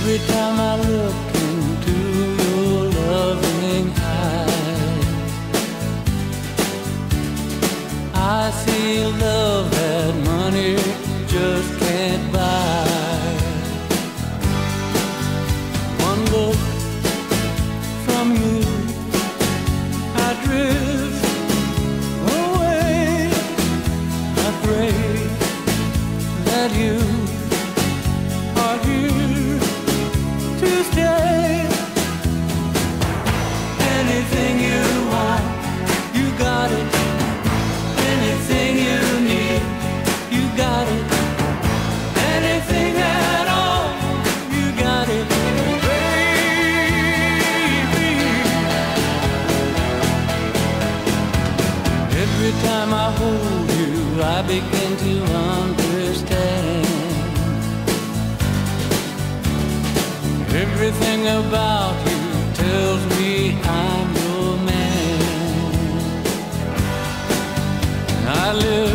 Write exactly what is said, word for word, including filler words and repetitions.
Every time I look into your loving eyes, I see love that money just can't buy. One look from you, I drift away. I pray that you are here to stay. Anything you want, you got it. Anything you need, you got it. Anything at all, you got it, baby. Every time I hold you, I begin to understand. Everything about you tells me I'm your man. I live